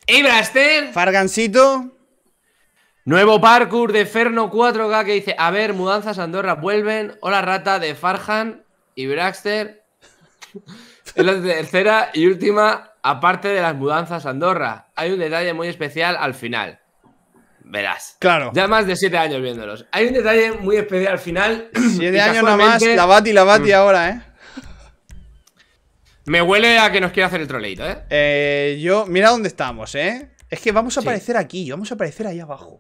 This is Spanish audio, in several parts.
Y Braster. Fargancito. Nuevo parkour de Ferno 4K que dice: a ver, mudanzas a Andorra vuelven. Hola rata de Farhan y Braxter. Es la tercera y última, aparte de las mudanzas a Andorra. Hay un detalle muy especial al final. Verás. Claro. Ya más de 7 años viéndolos. Hay un detalle muy especial al final. 7 años nada más. La Bati ahora, Me huele a que nos quiere hacer el troleito, Mira dónde estamos, Es que vamos a aparecer aquí. Vamos a aparecer ahí abajo.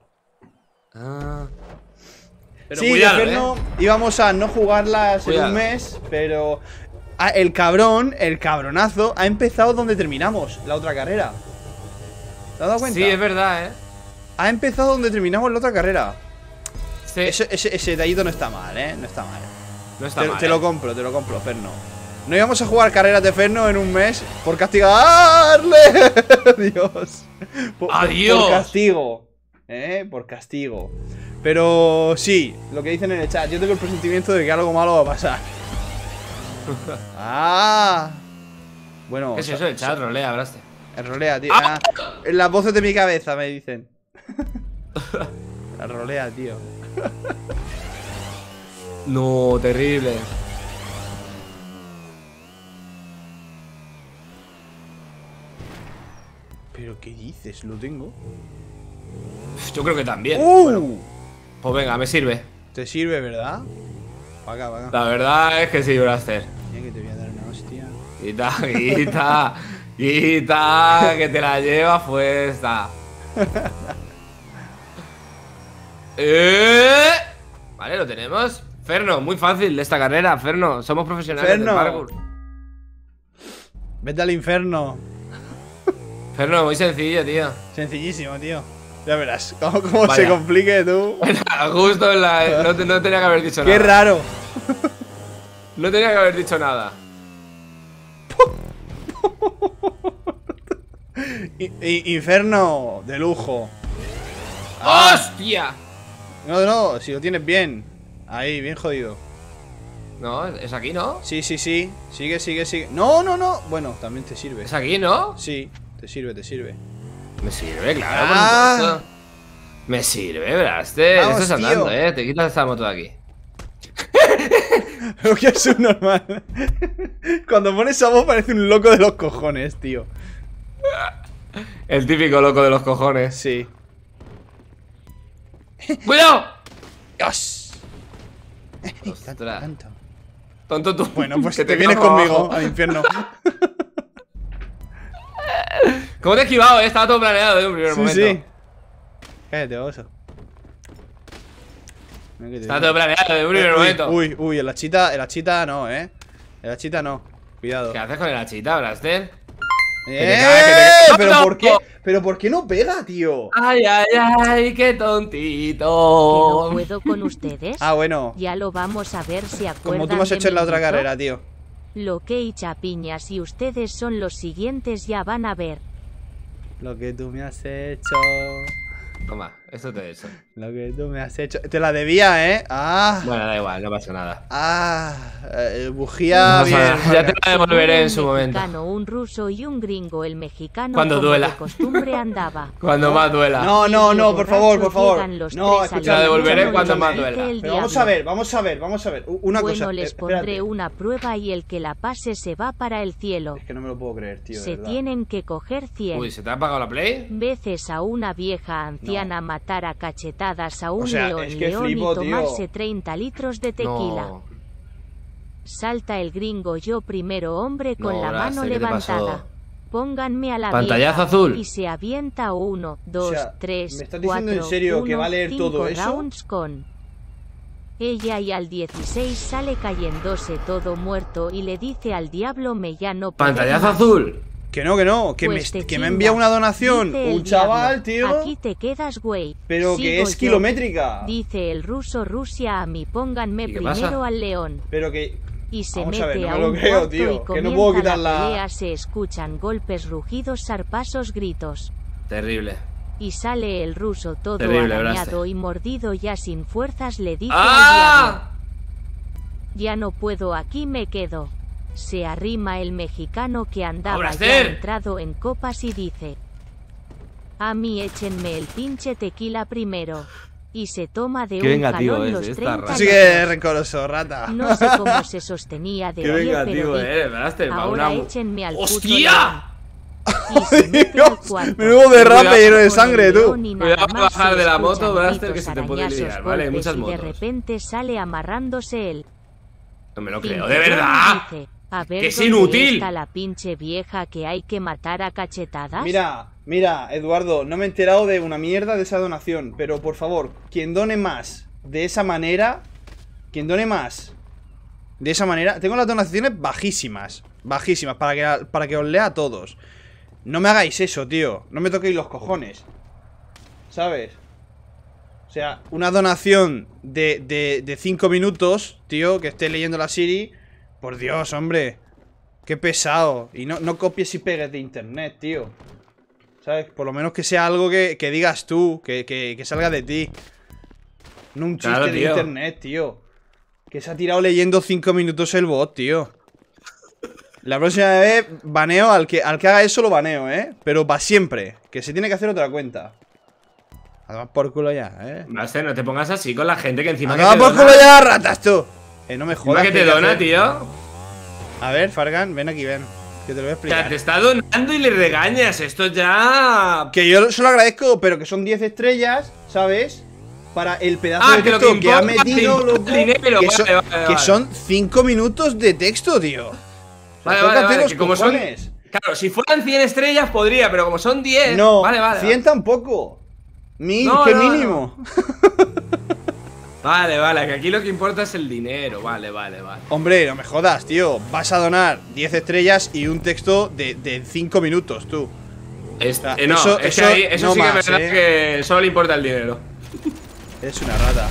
Pero sí, cuidado, de Ferno íbamos a no jugarlas en un mes, pero el cabronazo, ha empezado donde terminamos la otra carrera. ¿Te has dado cuenta? Sí, es verdad, Ha empezado donde terminamos la otra carrera. Sí. Ese detallito no está mal, No está mal. No está mal. Te lo compro, Ferno. No íbamos a jugar carreras de Ferno en un mes por castigarle. Dios. Adiós. Por castigo. Por castigo. Pero sí, lo que dicen en el chat, yo tengo el presentimiento de que algo malo va a pasar. Bueno. ¿Qué es eso? El chat rolea, Braste. El rolea, tío. Las voces de mi cabeza me dicen. La rolea, tío. No, terrible. ¿Pero qué dices? ¿Lo tengo? Yo creo que también. Bueno, pues venga, me sirve. Te sirve, ¿verdad? Pa' acá. La verdad es que sí, Braster. Mira que te voy a dar una hostia. Quita, que te la lleva puesta. Vale, lo tenemos. Ferno, muy fácil de esta carrera, Ferno. Somos profesionales del parkour. Vete al infierno. Ferno, muy sencillo, tío. Sencillísimo, tío. Ya verás, cómo se complique tú. Justo en la... No tenía que haber dicho nada. Qué raro. No tenía que haber dicho nada. Inferno de lujo. ¡Hostia! No, si lo tienes bien. Ahí, bien jodido. No, es aquí, ¿no? Sí. Sigue. No. Bueno, también te sirve. Es aquí, ¿no? Sí, te sirve. Me sirve, claro. Me sirve, Braster. Estás andando, Te quitas esta moto de aquí. Lo que es un normal. Cuando pones esa voz parece un loco de los cojones, tío. El típico loco de los cojones. Sí. ¡Cuidado! ¡Dios! Ostras. Tonto tú. Bueno, pues que te vienes conmigo al infierno. ¿Cómo te he esquivado, Estaba todo planeado de un primer momento. Sí. Cállate, oso. Estaba todo planeado de un primer momento. Uy, el hachita no, El hachita no. Cuidado. ¿Qué haces con el hachita, Braster? ¿Pero por qué no pega, tío? Ay, qué tontito. ¿Que no puedo con ustedes? Bueno. Ya lo vamos a ver si acuerdan. Como tú me has hecho en la otra carrera, tío. Lo que y chapiñas y ustedes son los siguientes, ya van a ver. Lo que tú me has hecho. Toma, esto te he hecho. Lo que tú me has hecho. Te la debía, Bueno, da igual, no pasa nada. Bujía no bien. Ya te la devolveré en su momento. Un ruso y un gringo, el mexicano cuando duela. De costumbre andaba. Cuando más duela. No, por favor. No, escucha, la devolveré cuando más duela. Pero vamos a ver. Una cosa. Les pondré una prueba y el que la pase se va para el cielo. Es que no me lo puedo creer, tío. Se tienen que coger 100 Uy, ¿se te ha apagado la play? veces a una vieja anciana matar a cachetadas a un león y flipo, tomarse 30 litros de tequila. No. Salta el gringo, yo primero, hombre, con la mano levantada. Pónganme a la pantallazo vieja. azul. Y se avienta 1, 2, 3, ¿me estás 4, diciendo en serio 1, que va a leer 5 todo eso? rounds con ella y al 16 sale cayéndose todo muerto y le dice al diablo me ya no puedo pantallazo más. azul. Que no, que Pues me envía una donación un chaval, tío. Aquí te quedas, güey. Pero que es kilométrica. Dice el ruso Rusia a mí, pónganme primero al león. Pero que... Y se Vamos mete a ver, no a me lo un creo, cuarto tío, y que no comienza puedo quitar la la... pelea, se escuchan golpes, rugidos, zarpazos, gritos. Terrible. Y sale el ruso todo terrible, arañado y mordido ya sin fuerzas, le dice al diablo. Ya no puedo, aquí me quedo. Se arrima el mexicano que andaba ya entrado en copas y dice: A mí échenme el pinche tequila primero. Y se toma de Qué un vengativo jalón es, los está 30 raro. Sí que es rencoroso, rata. No sé cómo se sostenía de Qué pie, vengativo pero Braster. Va ahora una... échenme al puto ¡Hostia! león. Y se mete al cuarto. Menudo derrape Cuidado lleno de Con sangre, el tú. león y nada Cuidado con más bajar se de la escuchan moto, Braster, que gritos, se te puede arañazos, liar, ¿vale? Hay golpes, muchas y de motos. repente sale amarrándose él. No me lo creo, Cinturón de y verdad. dice, a ver ¡Que es dónde inútil! está la pinche vieja que hay que matar a cachetadas. Mira, Eduardo, no me he enterado de una mierda de esa donación. Pero por favor, quien done más de esa manera, quien done más de esa manera, tengo las donaciones bajísimas, bajísimas, para que os lea a todos. No me hagáis eso, tío. No me toquéis los cojones, ¿sabes? O sea, una donación de 5 minutos, tío, que esté leyendo la Siri. Por Dios, hombre. Qué pesado. Y no copies y pegues de internet, tío. ¿Sabes? Por lo menos que sea algo que digas tú, que salga de ti. No un chiste Claro, de tío. internet, tío. Que se ha tirado leyendo 5 minutos el bot, tío. La próxima vez baneo al que haga eso, lo baneo, ¿eh? Pero para siempre. Que se tiene que hacer otra cuenta. A tomar por culo ya, ¿eh? Braster, no te pongas así con la gente que encima A que tomar te por dona. culo ya, ratas, tú. No me Encima jodas. que te hay dona, hacer. tío. A ver, Fargan, ven aquí, ven. Que te lo voy a O sea, explicar. te está donando y le regañas. Esto ya... Que yo se lo agradezco, pero que son 10 estrellas, ¿sabes? Para el pedazo Ah, de que lo texto que que ha importa, metido, te importa loco, el dinero, que, vale, son, vale, que vale. son 5 minutos de texto, tío. Vale, Tócate vale, vale, los que como son... cojones. Claro, si fueran 100 estrellas podría, pero como son 10... No, vale, vale. 100 tampoco. 1000, No, qué no, mínimo. Vale, vale, que aquí lo que importa es el dinero. Vale, vale, vale. Hombre, no me jodas, tío. Vas a donar 10 estrellas y un texto de 5 minutos, tú. No, eso- es que eso ahí, eso no sí que más, es verdad que solo le importa el dinero. Eres una rata.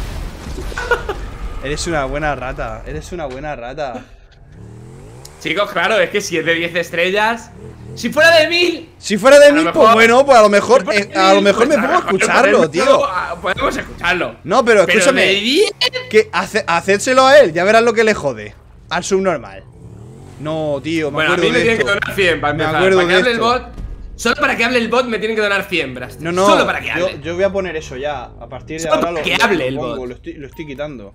Eres una buena rata. Eres una buena rata. Chicos, claro, es que si es de 10 estrellas... Si fuera de 1000... Si fuera de A lo 1000, mejor- pues bueno, pues a lo mejor, si fuera de a lo 1000, mejor me pues pongo a mejor escucharlo, podemos- tío. Podemos escucharlo. No, pero escúchame. de 10... Que hacédselo a él, ya verás lo que le jode. Al subnormal. No, tío, me Bueno, a acuerdo mí me de tienen que esto. donar 100 para Me empezar. acuerdo Para que de hable el esto. bot... Solo para que hable el bot me tienen que donar 100, Braster. No, no, Solo para que hable. yo voy a poner eso ya. A partir de Solo ahora para lo, que lo- hable lo el pongo, bot. lo estoy quitando.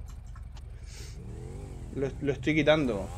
Lo estoy quitando.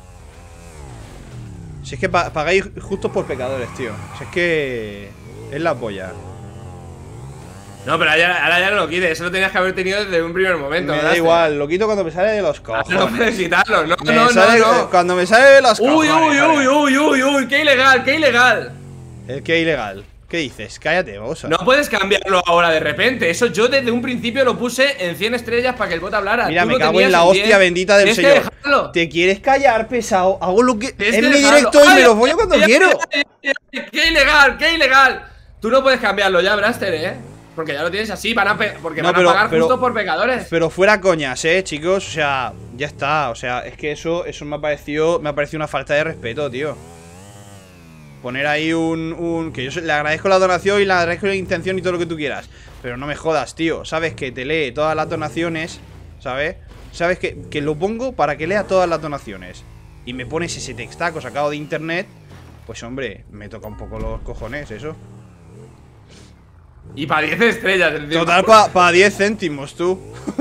Si es que pagáis justos por pecadores, tío. Si es que es la polla. No, pero ahora ya no lo quites. Eso lo tenías que haber tenido desde un primer momento. Me da Braster. igual, lo quito cuando me sale de los Ahora cojones. no puedes quitarlo. No, Me no, sale- no, no. Cuando me sale de los Uy, cojones. uy, vale. uy, uy, uy, uy. Qué ilegal, qué ilegal. El que ilegal. ¿Qué dices? Cállate, vamos a. No puedes cambiarlo ahora de repente. Eso yo desde un principio lo puse en 100 estrellas para que el bot hablara. Mira, Tú me lo cago tenías en la hostia 10. bendita del Tienes que señor. dejarlo. ¿Te quieres callar, pesado? Hago lo que. Tienes Es que mi dejarlo. directo y me ¡Ay, lo follo cuando ay, quiero. ay, ay, ay! ¡Qué ilegal, qué ilegal! Tú no puedes cambiarlo ya, Braster, porque ya lo tienes así. Porque No, van a pero- pagar justo por pecadores. Pero fuera coñas, chicos. O sea, ya está. O sea, es que eso me ha parecido una falta de respeto, tío. Poner ahí que yo le agradezco la donación y le agradezco la intención y todo lo que tú quieras. Pero no me jodas, tío. Sabes que te lee todas las donaciones, ¿sabes? Sabes que lo pongo para que lea todas las donaciones. Y me pones ese textaco sacado de internet. Pues hombre, me toca un poco los cojones eso. Y para 10 estrellas. encima. Total, para 10 céntimos, tú.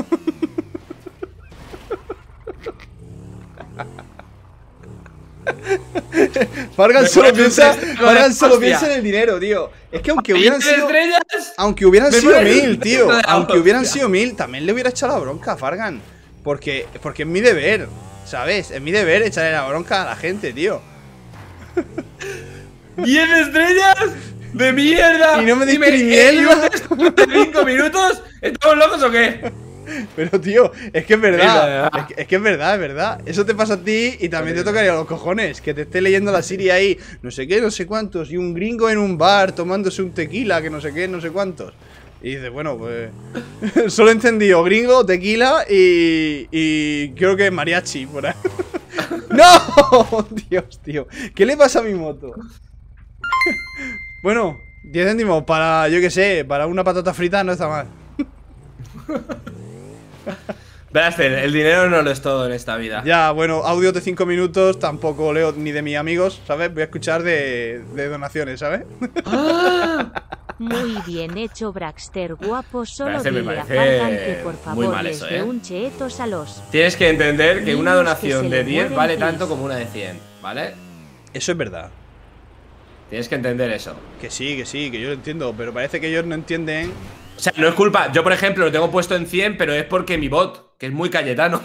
Fargan solo piensa en el dinero, tío. Es que aunque hubieran 10 sido estrellas. Aunque hubieran Me sido parece 1000, un tío. poco de la Aunque hubieran hostia. sido 1000, también le hubiera echado la bronca a Fargan. Porque es mi deber, ¿sabes? Es mi deber echarle la bronca a la gente, tío. 10 estrellas de mierda. Y no me diste Dime, ni mierda. ¿de 5 minutos? ¿Estamos locos o qué? Pero, tío, es que es verdad. verdad. Es que es verdad, es verdad. Eso te pasa a ti y también te tocaría a los cojones. Que te esté leyendo la Siri ahí, no sé qué, no sé cuántos. Y un gringo en un bar tomándose un tequila, que no sé qué, no sé cuántos. Y dices, bueno, pues. Solo he entendido gringo, tequila y creo que mariachi por ahí. ¡No! Dios, tío. ¿Qué le pasa a mi moto? Bueno, 10 céntimos para, yo qué sé, para una patata frita no está mal. Braster, el dinero no lo es todo en esta vida. Ya, bueno, audios de 5 minutos tampoco leo ni de mis amigos, ¿sabes? Voy a escuchar de donaciones, ¿sabes? ¡Ah! Muy bien hecho, Braxter guapo. Solo Braxter me dile a parece Fargan que por muy favor mal les eso, dé un cheetos a los Tienes que entender que una niños donación que se de le 10 mueren, vale please. tanto como una de 100, ¿vale? Eso es verdad. Tienes que entender eso. Que sí, que yo lo entiendo. Pero parece que ellos no entienden. O sea, no es culpa. Yo, por ejemplo, lo tengo puesto en 100, pero es porque mi bot, que es muy Cayetano.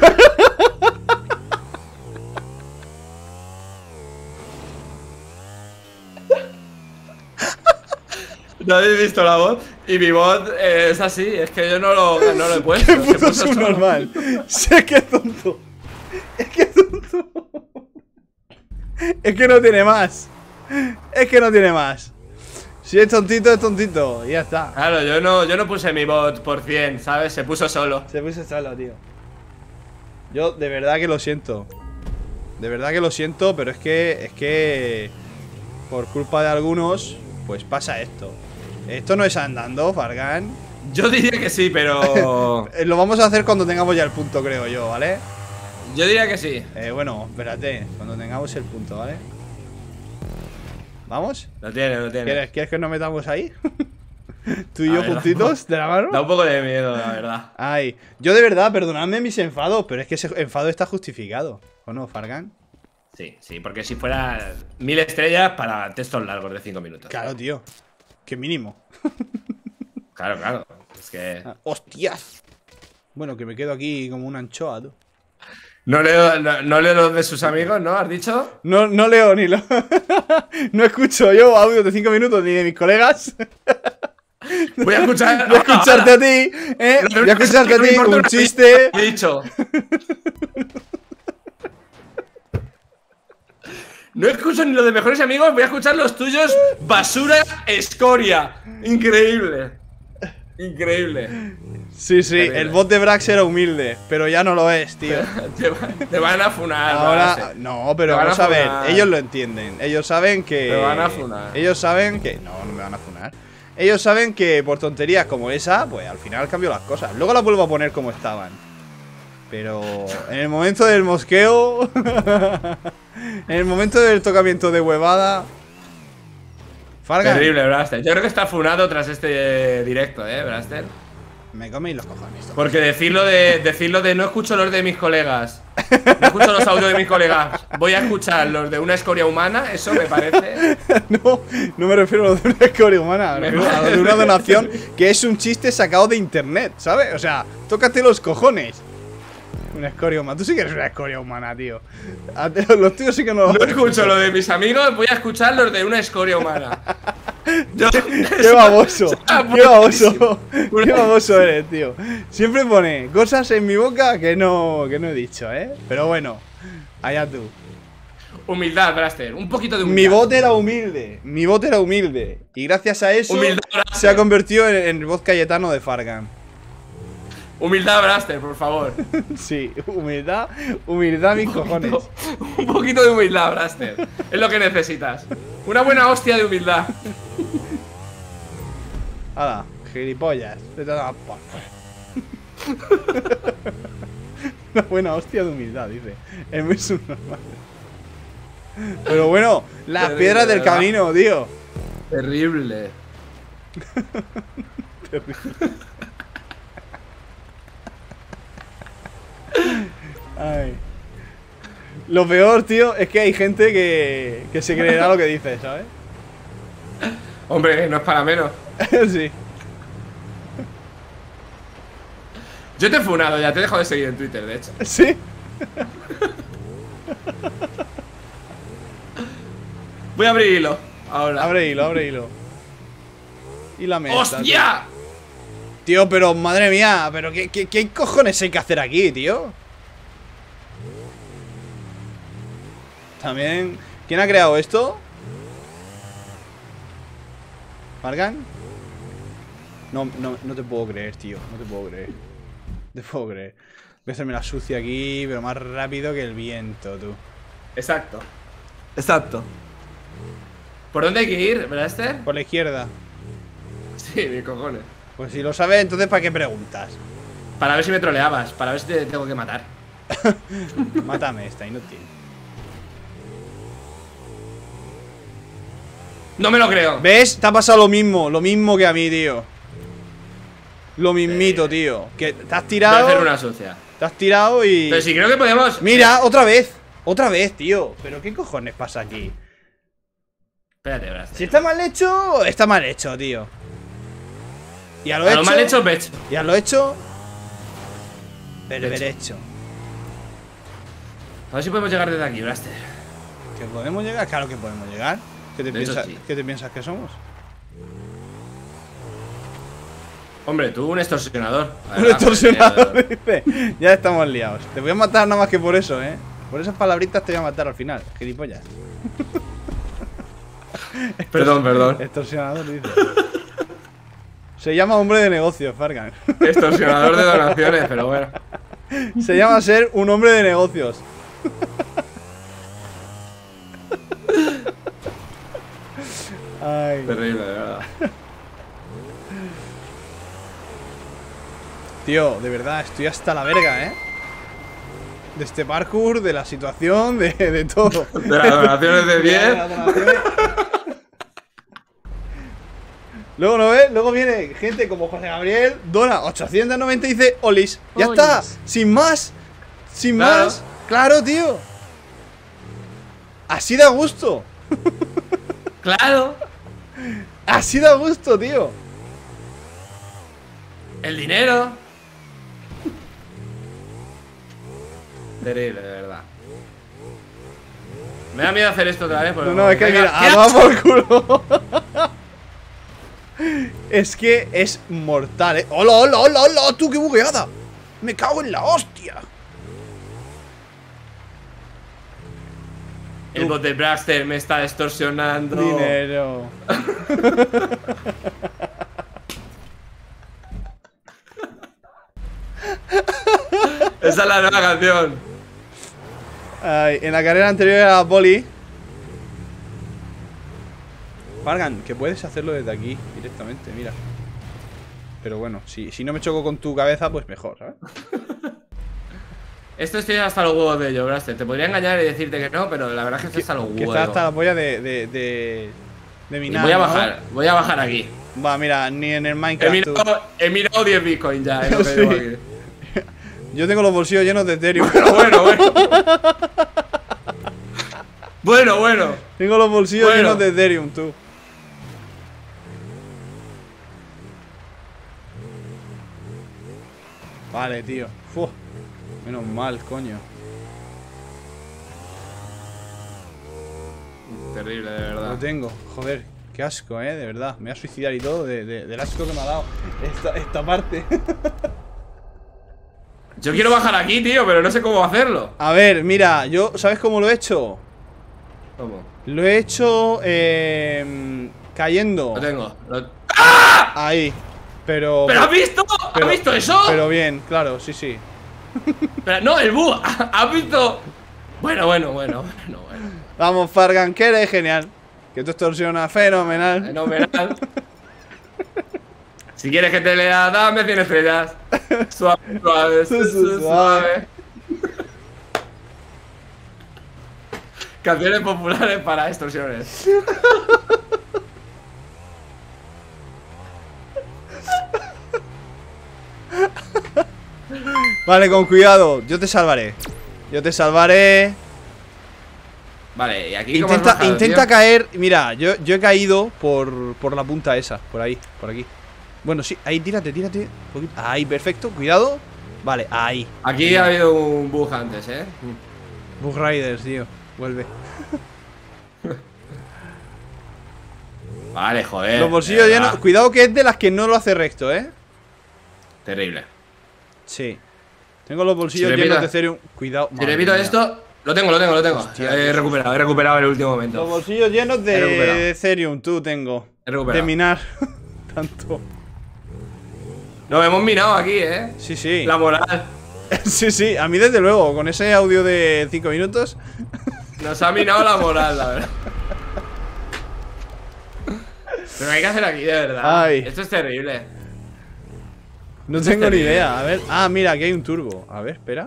¿No habéis visto la bot? Y mi bot es así, es que yo no lo he puesto. ¡Qué se puto puso solo. subnormal! Sé que es tonto. Es que es tonto. Es que no tiene más. Es que no tiene más. Si es tontito, es tontito. Y ya está. Claro, yo no puse mi bot por 100, ¿sabes? Se puso solo. Se puso solo, tío. Yo de verdad que lo siento. De verdad que lo siento, pero es que por culpa de algunos, pues pasa esto. Esto no es andando, Fargan. Yo diría que sí, pero... Lo vamos a hacer cuando tengamos ya el punto, creo yo, ¿vale? Yo diría que sí. Bueno, espérate, cuando tengamos el punto, ¿vale? ¿Vamos? Lo tiene. ¿Quieres que nos metamos ahí? Tú y A yo ver, juntitos de la mano. Da un poco de miedo, la verdad. Ay, yo de verdad, perdonadme mis enfados, pero es que ese enfado está justificado. ¿O no, Fargan? Sí, porque si fuera 1000 estrellas para textos largos de 5 minutos. Claro, tío. Que mínimo. Claro. Es que... ¡Hostias! Bueno, que me quedo aquí como una anchoa, tú. No leo los de sus amigos, ¿no? ¿Has dicho? No leo ni lo... No escucho yo audios de 5 minutos ni de mis colegas. Voy a escuchar... Voy a escucharte a ti, ¿eh? Voy a escucharte a ti un chiste. He dicho... No escucho ni los de mejores amigos, voy a escuchar los tuyos. Basura, escoria. Increíble. Sí, Terrible. el bot de Brax era humilde, pero ya no lo es, tío. Te van a funar. Ahora, no, pero Te van vamos a a ver, funar. ellos lo entienden. Ellos saben que... Te van a funar. Ellos saben que... No me van a funar. Ellos saben que por tonterías como esa, pues al final cambio las cosas. Luego las vuelvo a poner como estaban. Pero en el momento del mosqueo... En el momento del tocamiento de huevada... Fargan, Terrible, Braster. Yo creo que está funado tras este directo, Braster. me coméis los cojones. Porque decirlo de no escucho los de mis colegas, no escucho los audios de mis colegas, voy a escuchar los de una escoria humana, eso me parece... No me refiero a lo de una escoria humana, me refiero a lo de una donación que es un chiste sacado de internet, ¿sabes? O sea, tócate los cojones. Una escoria humana. Tú sí que eres una escoria humana, tío. Los tíos sí que no... No escucho lo de mis amigos, voy a escuchar los de una escoria humana. ¡Qué baboso! ¡Qué baboso! ¡Qué baboso eres, tío! Siempre pone cosas en mi boca que no he dicho, ¿eh? Pero bueno, allá tú. Humildad, Braster, un poquito de humildad. Mi bot era humilde. Mi bot era humilde. Y gracias a eso Humildad, Braster. se ha convertido en el bot Cayetano de Fargan. Humildad, Braster, por favor. Sí, humildad mis cojones. Un poquito de humildad, Braster. Es lo que necesitas. Una buena hostia de humildad. Hala, gilipollas. Vete a dar por fuera. Una buena hostia de humildad, dice. Es muy subnormal. Pero bueno, las Terrible, piedras del ¿verdad? camino, tío. Terrible. Ay. Lo peor, tío, es que hay gente que se creerá lo que dice, ¿sabes? Hombre, no es para menos. Sí. Yo te he funado ya, te he dejado de seguir en Twitter, de hecho. ¿Sí? Voy a abrir hilo. Ahora. Abre hilo. Y la mesa. ¡Hostia! Tío, pero madre mía, pero ¿qué cojones hay que hacer aquí, tío? También... ¿Quién ha creado esto? ¿Fargan? No te puedo creer, tío. No te puedo creer. No te puedo creer. Voy a hacerme la sucia aquí, pero más rápido que el viento, tú. Exacto. ¿Por dónde hay que ir, Braster? Por la izquierda. Sí, mis cojones. Pues si lo sabes, entonces ¿para qué preguntas? Para ver si me troleabas, para ver si te tengo que matar. Mátame esta inútil. No me lo creo. ¿Ves? Te ha pasado lo mismo que a mí, tío. Lo mismito, tío. Que te has Voy a tirado. hacer una sucia. Te has tirado y. Pero si creo que podemos. Mira, otra vez. Otra vez, tío. ¿Pero qué cojones pasa aquí? Espérate, Braster. Si está mal hecho, está mal hecho, tío. Ya lo he A hecho. lo mal hecho, pecho. Ya lo he hecho. Pero hecho. A ver si podemos llegar desde aquí, Braster. ¿Que podemos llegar? Claro que podemos llegar. De hecho, sí. ¿Qué te piensas que somos? Hombre, tú un extorsionador. Un extorsionador, dice. Ya estamos liados. Te voy a matar nada más que por eso, ¿eh? Por esas palabritas te voy a matar al final. Gilipollas. Perdón. Extorsionador, dice. Se llama hombre de negocios, Fargan. Extorsionador de donaciones, pero bueno. Se llama ser un hombre de negocios. Ay. Terrible, de verdad. Tío, de verdad, estoy hasta la verga, ¿eh? De este parkour, de la situación, de todo. De las donaciones de 10. Luego, ¿no ves? Luego viene gente como José Gabriel, dona 890 y dice, Olis. Ya Olis. está, sin más. Sin Claro. más. Claro, tío. Así da gusto. Claro. Así da gusto, tío. El dinero. Terrible, de verdad. Me da miedo hacer esto otra vez. No, es que venga, mira, ¿qué a tomar por culo. Es que es mortal, ¿eh? ¡Hola, hola, hola, hola! ¡Tú, qué bugueada! ¡Me cago en la hostia! El bot de Braster me está extorsionando. Dinero. Esa es la nueva canción. Ay, en la carrera anterior era Boli. Fargan, que puedes hacerlo desde aquí directamente, mira. Pero bueno, si no me choco con tu cabeza, pues mejor, ¿sabes? Esto estoy hasta los huevos de ello, Braster. Te podría engañar y decirte que no, pero la verdad es que estoy hasta los Que huevos. está hasta la polla de Y minar, voy a ¿no? voy a bajar aquí. Va, mira, ni en el Minecraft tú. He mirado 10 bitcoins ya, lo que Sí. llevo aquí. Yo tengo los bolsillos llenos de Ethereum. Bueno. Tengo los bolsillos Bueno. llenos de Ethereum, tú. Vale, tío. Uf, menos mal, coño. Terrible, de Lo verdad. tengo. Joder, qué asco, de verdad. Me voy a suicidar y todo del asco que me ha dado esta parte. Yo quiero bajar aquí, tío, pero no sé cómo hacerlo. A ver, mira, yo, ¿sabes cómo lo he hecho? ¿Cómo? Lo he hecho cayendo. Lo tengo. Ahí. Pero. ¿Pero has visto? pero- ¿Has visto eso? Pero bien, claro, sí, sí. Pero, no, el búho. ¿Has visto? Bueno. Vamos, Fargan, que eres genial. Que tú extorsionas fenomenal. Fenomenal. Si quieres que te lea, dame 100 estrellas. Suave. Suave. Canciones populares para extorsiones. Vale, con cuidado, yo te salvaré. Yo te salvaré. Vale, y aquí cómo has Intenta, bajado, intenta tío? caer. Mira, yo he caído por la punta esa. Por ahí, por aquí. Bueno, sí, ahí, tírate. Un poquito. Ahí, perfecto, cuidado. Vale, ahí. Aquí ha habido un bug antes, Bug Riders, tío. Vuelve. Vale, joder. Los bolsillos de llenos. verdad. Cuidado que es de las que no lo hace recto, Terrible. Sí. Tengo los bolsillos Si llenos repito- de Ethereum. Cuidado. Si madre repito mía. esto, lo tengo. Hostia, He recuperado en el último Los momento. bolsillos llenos He recuperado. de Ethereum, tú tengo. He recuperado. De minar. Tanto. Nos hemos minado aquí, Sí, sí. La moral. Sí, sí. A mí, desde luego, con ese audio de 5 minutos. Nos ha minado la moral, la verdad. Pero hay que hacer aquí, de verdad. Ay. Esto es terrible. No Esto es tengo ni terrible. idea. A ver. Ah, mira, aquí hay un turbo. A ver, espera.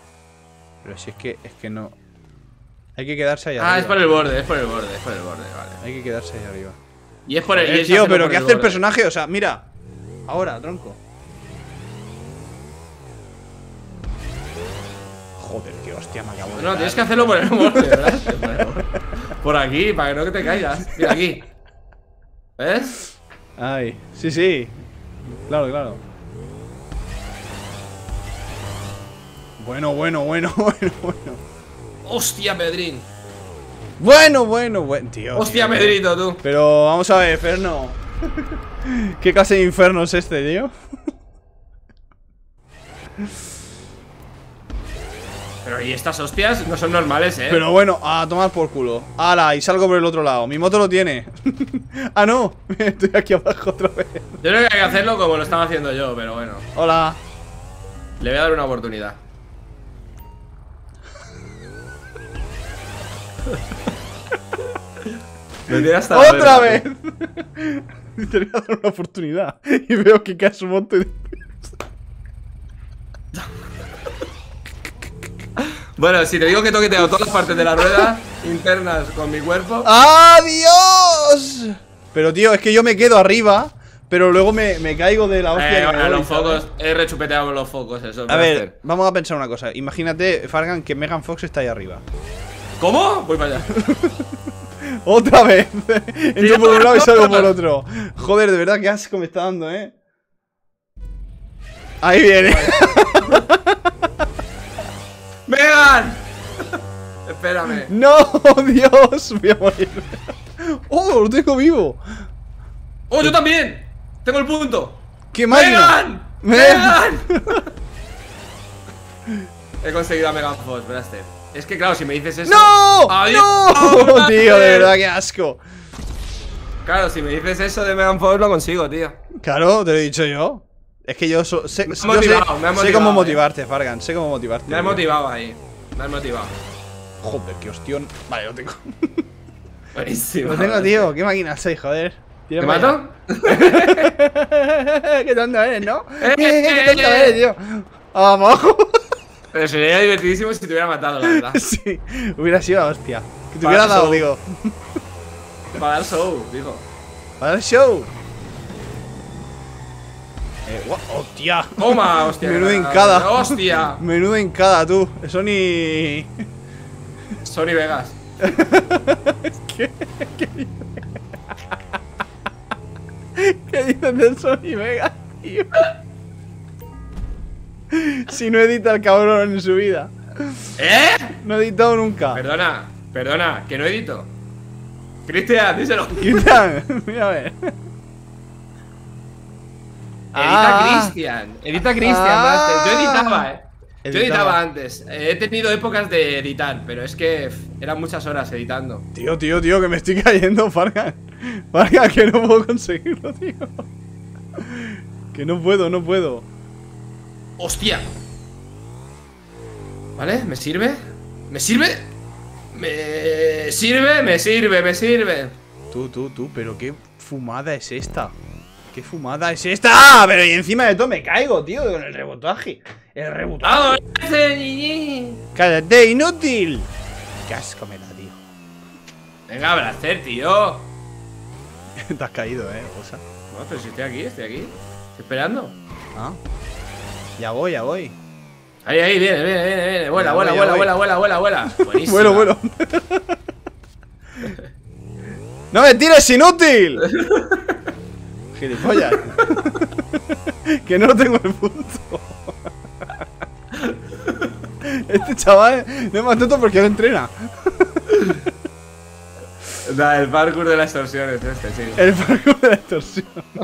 Pero si es que no. Hay que quedarse allá. Ah, es arriba. por el borde, vale. Hay que quedarse ahí arriba. Y es por el. Y es Tío, hacerlo pero por ¿qué hace el borde. personaje? O sea, mira. Ahora, tronco. Joder, qué hostia me acabo de No, dar. tienes que hacerlo por el borde, ¿verdad? Por aquí, para que no te caigas. Mira, aquí. ¿Ves? Ay, sí, sí. Claro, claro. Bueno, bueno, bueno, bueno, bueno. Hostia, Pedrín. Bueno, bueno, bueno, tío. Hostia, tío. Pedrito, tú. Pero vamos a ver, Ferno. ¿Qué clase de infierno es este, tío? Pero y estas hostias no son normales, Pero bueno, a tomar por culo. ¡Hala! Y salgo por el otro lado. Mi moto lo tiene. ¡Ah, no! Estoy aquí abajo otra vez. Yo creo que hay que hacerlo como lo estaba haciendo yo, pero bueno. Hola. Le voy a dar una oportunidad. Me tiene hasta la ¡Otra verga, vez! Te voy a dar una oportunidad. Y veo que cae su moto y... Bueno, si te digo que toqueteo todas las partes de la rueda internas con mi cuerpo. ¡Adiós! Pero tío, es que yo me quedo arriba, pero luego me caigo de la hostia. que me Bueno, doy, los ¿sabes? focos, he rechupeteado con los focos, eso. A ver, vamos a pensar una cosa. Imagínate, Fargan, que Megan Fox está ahí arriba. ¿Cómo? Voy para allá. ¡Otra vez! Entro Tío, por un lado y salgo por no. otro. Joder, de verdad, qué asco me está dando, Ahí viene. ¡Megan! Espérame. ¡No! ¡Dios! Voy a morir. ¡Oh! ¡Lo tengo vivo! ¡Oh, yo también! ¡Tengo el punto! ¡Qué máquina! ¡Megan! He conseguido a Megan Fox, Braster. Es que claro, si me dices eso. ¡No! ¡Adiós! ¡No! Tío, de verdad, qué asco. Claro, si me dices eso de Megan Fox, lo consigo, tío. Claro, te lo he dicho yo. Es que yo, sé, yo sé, me has sé motivado, cómo motivarte, Fargan. Sé cómo motivarte. Me has tío. motivado ahí. Me has motivado. Joder, qué hostión. Vale, lo tengo. Buenísimo. Lo tengo, tío. ¿Qué máquina sois, joder? ¿Te mato? Qué tonto eres, ¿no? Qué tonto eres, tío. Abajo. Pero sería divertidísimo si te hubiera matado, la verdad. Sí, hubiera sido la hostia. Que te Para hubiera eso. dado, digo. Para dar show, digo. Para el show. ¡Hostia! Toma, hostia. Menuda hincada. Hostia. Menuda hincada, tú. Eso ni... Sony Vegas. ¿Qué dices del Sony Vegas, tío? Si no edita el cabrón en su vida. ¿Eh? No ha editado nunca. Perdona, que no edito. Cristian, díselo. Cristian, mira a ver. Edita Cristian, Braster. Yo editaba, Yo Editaba. editaba antes. He tenido épocas de editar, pero es que eran muchas horas editando. Tío, que me estoy cayendo, Fargan. Fargan, que no puedo conseguirlo, tío. Que no puedo. ¡Hostia! ¿Vale? ¿Me sirve? ¿Me sirve? ¿Me sirve? Tú, pero qué fumada es esta. ¿Qué fumada es esta? Pero y encima de todo me caigo, tío, con el rebotaje. El rebotaje. ¡Vamos, ese niñi! ¡Cállate, inútil! Qué asco me da, tío. Venga, Braster, tío. Te has caído, Osa. No, pero si estoy aquí. Estoy esperando. Ah. Ya voy. Ahí, viene. Vuela. Buenísimo. Vuelo. ¡No me tires, inútil! Gilipollas. Que no tengo el punto. Este chaval no es más tonto porque no entrena. El parkour de la extorsión es este, sí. El parkour de la extorsión.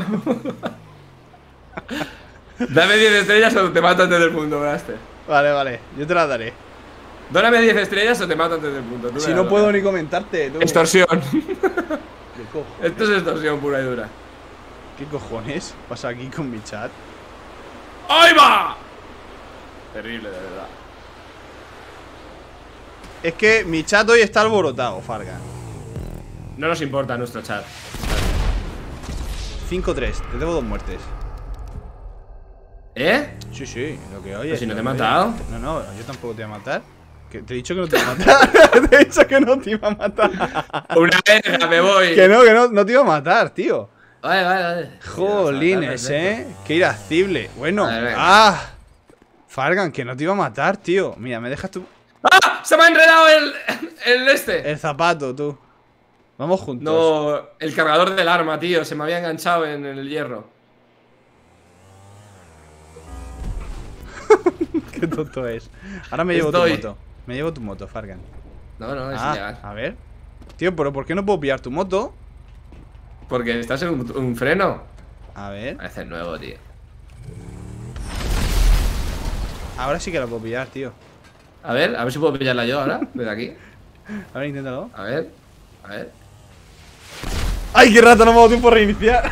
Dame 10 estrellas o te mato antes del punto, Braster. Vale, yo te la daré. Dóname 10 estrellas o te mato antes del punto. Tú Si verás, no puedo ¿vale? ni comentarte, tú. Extorsión. ¿Qué, Esto es extorsión pura y dura. ¿Qué cojones pasa aquí con mi chat? ¡Ahí va! Terrible, de verdad. Es que mi chat hoy está alborotado, Fargan. No nos importa nuestro chat. 5-3, te debo 2 muertes. ¿Eh? Sí, lo que oyes. Pero si no lo te he que matado. oyes. No, yo tampoco te voy a matar. Que te he dicho que no te iba a matar. Te he dicho que no te iba a matar. Una vez, me voy. Que no te iba a matar, tío. Vale. Jolines, Qué irascible. Bueno, Vale, Fargan, que no te iba a matar, tío. Mira, me dejas tú. ¡Ah! ¡Se me ha enredado el este! El zapato, tú. Vamos juntos. No, el cargador del arma, tío. Se me había enganchado en el hierro. Qué tonto es. Ahora me llevo tu moto. Me llevo tu moto, Fargan. No, es ilegal. A ver. Tío, pero ¿por qué no puedo pillar tu moto? Porque estás en un freno. A ver. Parece nuevo, tío. Ahora sí que la puedo pillar, tío. A ver si puedo pillarla yo ahora. Desde aquí. A ver, inténtalo. A ver. ¡Ay, qué rato! No me ha dado tiempo a reiniciar.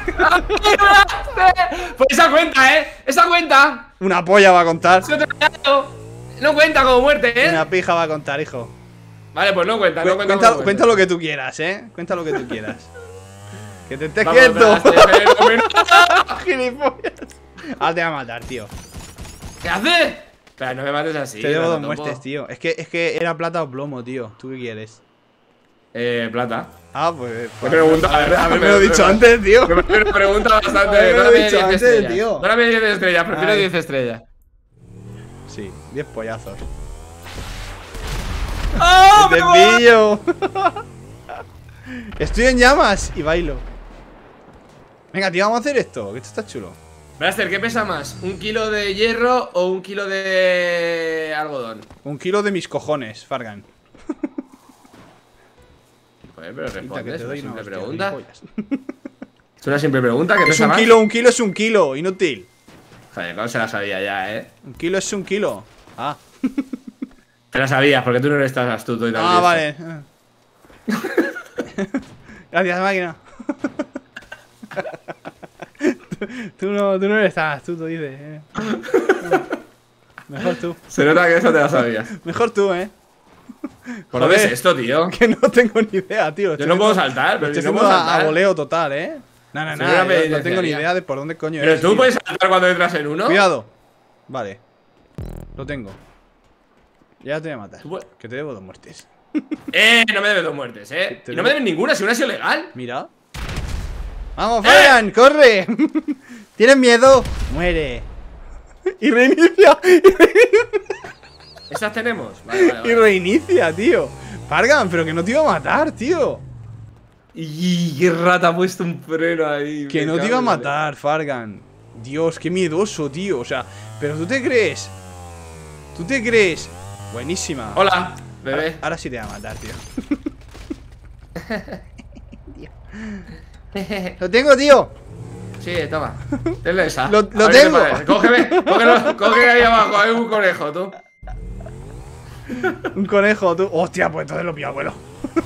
Pues esa cuenta, esa cuenta. Una polla va a contar. No cuenta como muerte, Una pija va a contar, hijo. Vale, pues no cuenta, no cuenta. Cuenta lo que tú quieras, Cuenta lo que tú quieras. Que te estés Vamos, quieto. espera, Gilipollas. Ahora te va a matar, tío. ¿Qué haces? Espera, no me mates así. Te debo 2 Ratotopo. muertes, tío. Es que era plata o plomo, tío. ¿Tú qué quieres? Plata. Ah, pues. Te pregunto, haberme lo dicho antes, tío. Me pregunta bastante. Haberme lo Dórame dicho 10 antes, estrellas. tío. Dórame 10 estrellas, prefiero Ay. 10 estrellas. Sí, 10 pollazos. ¡Oh, ¡Te pillo! Estoy en llamas y bailo. Venga, tío, vamos a hacer esto, que esto está chulo. Blaster, ¿qué pesa más? ¿1 kilo de hierro o 1 kilo de algodón? 1 kilo de mis cojones, Fargan. Joder, pero Pinta que responde, te es doy una una simple hostia, pregunta. gilipollas. Es una simple pregunta, ¿qué Es pesa un más? kilo, 1 kilo es 1 kilo, inútil. Joder, ¿cómo se la sabía ya, 1 kilo es 1 kilo. Ah. Te la sabías, porque tú no eres tan astuto y tan listo. Vale. Gracias, máquina. Tú no eres tan astuto, dices. Mejor tú. Se nota que eso te la sabías. Mejor tú, ¿Por dónde es esto, tío? Que no tengo ni idea, tío. Yo no puedo saltar, pero Estoy yo no haciendo puedo a saltar. voleo total, No, Sería una yo no penitencia, tengo ni ya. idea de por dónde coño Pero es. tú tío. puedes saltar cuando entras en uno. Cuidado. Vale. Lo tengo. Ya te voy a matar. Tú puedes- Que te debo 2 muertes. No me debes 2 muertes, Te Y no me deben ninguna, si una ha sido legal. Mira. ¡Vamos, Fabián! ¡Corre! ¿Tienes miedo? Muere. Y reinicia. Esas tenemos. Vale. Y reinicia, tío. Fargan, pero que no te iba a matar, tío. Y qué rata ha puesto un freno ahí. Que me no te cago iba a en la matar, Fargan. Dios, qué miedoso, tío. O sea, pero tú te crees. ¿Tú te crees? Buenísima. leche. Hola, bebé. Ahora sí te va a matar, tío. Lo tengo, tío. Sí, toma. Tenle esa. Lo A ver qué tengo. te parece. Cógeme ahí abajo, hay un conejo, tú. Un conejo, tú. Hostia, pues entonces lo pillo, abuelo.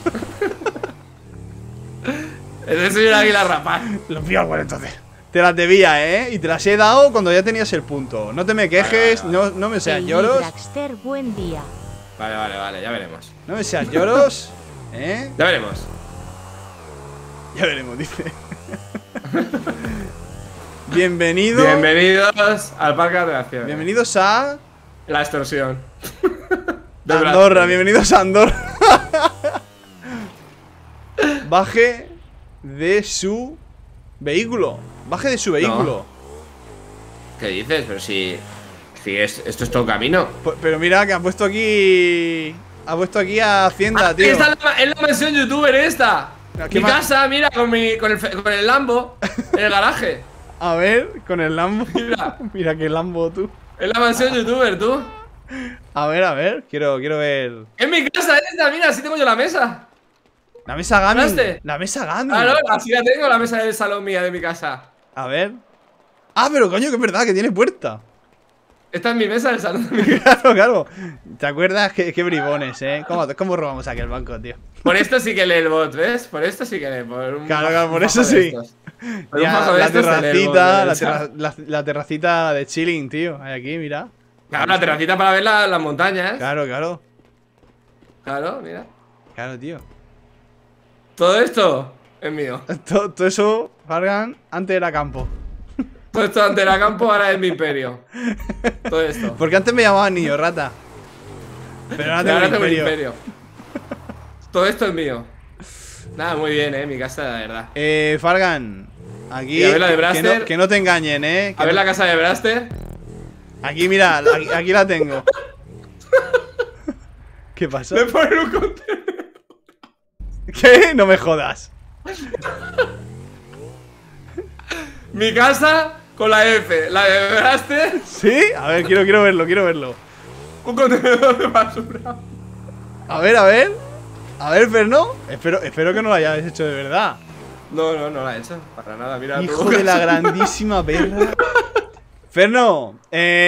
Ese soy un águila rapaz. Lo pillo, abuelo, entonces. Te las debía, Y te las he dado cuando ya tenías el punto. No te me quejes, Vale. no me seas Ey, lloros. Dragster, buen día. Vale, ya veremos. No me seas lloros, Ya veremos. Ya veremos, dice. Bienvenido. Bienvenidos al parque de atracciones. Bienvenidos a La extorsión. De Andorra. Brad. Bienvenidos a Andorra. Baje de su vehículo. Baje de su vehículo. ¿Qué dices? Pero si esto es todo camino. Pero mira que ha puesto aquí. Ha puesto aquí a Hacienda, tío. Esta es la mansión youtuber esta. ¿Qué Mi más? casa, mira, con el Lambo en el garaje. A ver, con el Lambo. Mira. Mira qué Lambo, tú. Es la mansión youtuber, tú. A ver. Quiero ver. Es mi casa esta, mira, así tengo yo la mesa. La mesa gaming. ¿Miraste? La mesa gaming. Ah, no, así la tengo, la mesa del salón mía de mi casa. A ver. Ah, pero coño, que es verdad, que tiene puerta. Esta es mi mesa del salón de mi casa. Claro, claro. ¿Te acuerdas? Qué bribones, ¿Cómo robamos aquel banco, tío? Por esto sí que lee el bot, ¿ves? Por esto sí que lee. Claro, por eso sí. Por un Ya, fajo de la estos se lee el bot, terracita, ¿verdad? la terracita de chilling, tío. Hay aquí, mira. Claro, la terracita para ver las montañas. Claro, Claro, mira. claro, tío. Todo esto es mío. Todo eso, Fargan, antes era campo. Todo esto ante la campo ahora es mi imperio. Todo esto. Porque antes me llamaban niño rata. Pero ahora tengo tengo el el imperio. imperio. Todo esto es mío. Nada, muy bien, mi casa, la verdad. Fargan, aquí Y a ver la de Braster. que no te engañen, que A ver no- la casa de Braster. Aquí, mira, aquí la tengo. ¿Qué pasa? Me ponen un contenedor. ¿Qué? No me jodas. Mi casa con la F. La de Braster, ¿Sí? A ver, quiero verlo. un contenedor de basura. A ver, Ferno. Espero que no lo hayas hecho de verdad. No la he hecho. Para nada, mira. Hijo tu de la casa. grandísima perra. Ferno,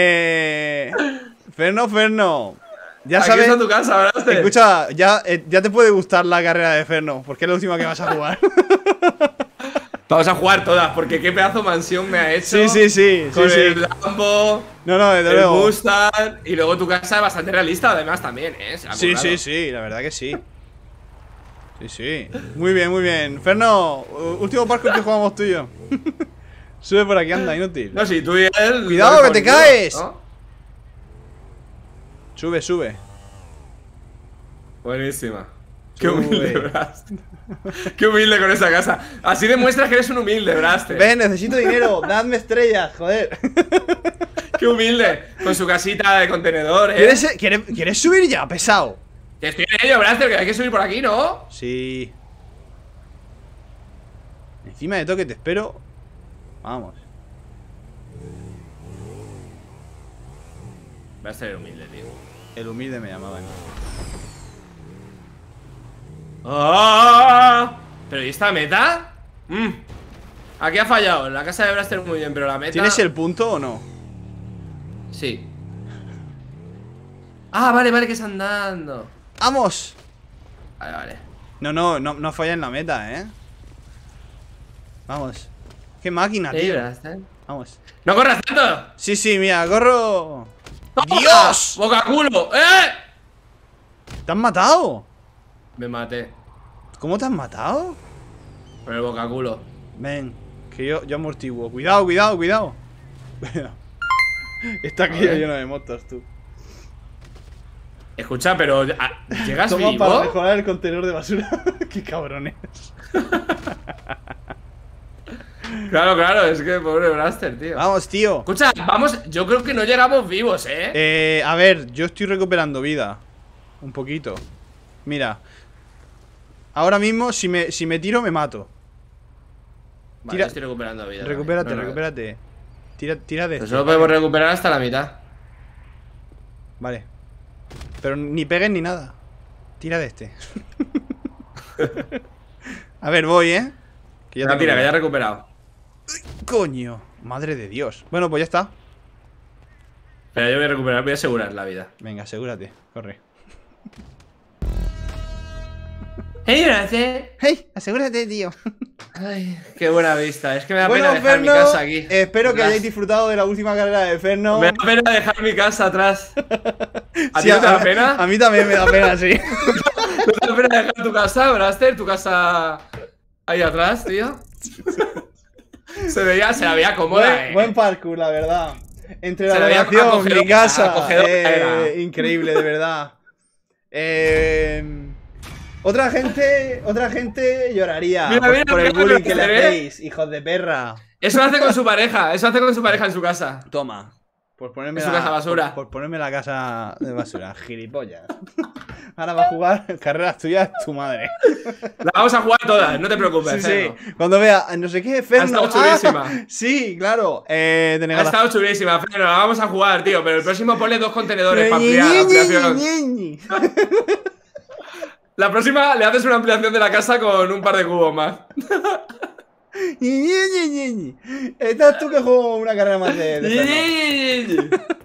Ferno. Ya Aquí sabes. está tu casa, Braster. Escucha, ya te puede gustar la carrera de Ferno, porque es la última que vas a jugar. Vamos a jugar todas, porque qué pedazo mansión me ha hecho. Sí. Con sí. el Lambo, No, desde el luego. Mustang. Y luego tu casa es bastante realista, además, también, Se ha currado. Sí, la verdad que sí. Sí. Muy bien. Ferno, último parkour que jugamos tú y yo. Sube por aquí, anda, inútil. No, si tú y él. Cuidado, no que te ninguno, caes. ¿no? Sube. Buenísima. Qué Sube. humilde, Braster. Qué humilde con esa casa. Así demuestras que eres un humilde, Braster. Ven, necesito dinero, dadme estrellas, joder. Qué humilde. Con su casita de contenedor, ¿Quieres subir ya, pesado? Que estoy en ello, Braster, que hay que subir por aquí, ¿no? Sí. Encima de todo que te espero. Vamos. Braster es humilde, tío. El humilde me llamaban. ¡Ah! ¿Pero y esta meta? Aquí ha fallado. La casa de Braster muy bien, pero la meta. ¿Tienes el punto o no? Sí. Ah, vale, que es andando. ¡Vamos! Vale. No falla en la meta, Vamos. ¡Qué máquina, Sí, tío! Braster. Vamos. ¡No corras tanto! Sí, mira, corro. ¡Toma! ¡Dios! ¡Boca culo! ¿Te han matado? Me maté. ¿Cómo te han matado? Por el boca culo. Ven, que yo amortiguo. Cuidado. Está aquello Vale. lleno de motos, tú. Escucha, pero. ¿Llegas Toma vivo? para mejorar el contenedor de basura. Qué cabrones. Claro, es que pobre Braster, tío. Vamos, tío. Escucha, vamos, yo creo que no llegamos vivos, A ver, yo estoy recuperando vida. Un poquito. Mira. Ahora mismo, si me tiro, me mato. Vale, tira- yo estoy recuperando vida. Recupérate, No. recupérate. Tira de Pero este. solo podemos recuperar hasta la mitad. Vale. Pero ni peguen ni nada. Tira de este. A ver, voy, Que Venga, tengo tira, que vida. ya he recuperado. Coño, madre de Dios. Bueno, pues ya está. Pero yo voy a recuperar, voy a asegurar la vida. Venga, asegúrate, corre. ¡Hey, Braster! ¡Hey! Asegúrate, tío. Ay, qué buena vista. Es que me da Bueno, pena dejar Ferno, mi casa aquí. espero que Atrás. hayáis disfrutado de la última carrera de Ferno. Me da pena dejar mi casa atrás. ¿A Sí, ti no te da pena? A mí también me da pena, sí. ¿No te da pena dejar tu casa, Braster? Tu casa ahí atrás, tío. Se la veía cómoda, Buen parkour, la verdad. Entre la Se la veía relación, acogedora, mi casa. acogedora era. Increíble, de verdad. Otra gente lloraría Mira, por el mira, bullying que le se ve. hacéis, hijos de perra. Eso hace con su pareja. Eso hace con su pareja en su casa. Toma. Por ponerme Es su casa basura. Por ponerme la casa de basura, gilipollas. Ahora va a jugar carreras tuyas tu madre. La vamos a jugar todas, no te preocupes. Sí, Ferno. Cuando vea, no sé qué, Ferno. Ha estado chulísima. Sí, claro. Ha Denegada. estado chulísima, Ferno. La vamos a jugar, tío. Pero el próximo ponle 2 contenedores para ampliar la ampliación. La próxima le haces una ampliación de la casa con un par de cubos más. Estás tú que juego una carrera más de Ferno.